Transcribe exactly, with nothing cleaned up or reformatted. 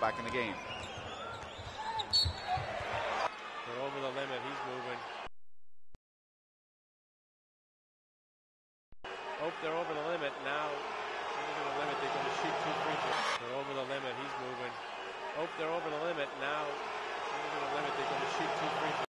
back in the game. They're over the limit. He's moving. Oh, they're over the limit now. Over the limit. They're going to shoot two free throws. They're over the limit. He's moving. Oh, they're over the limit now. Over the limit. They're going to shoot two free throws.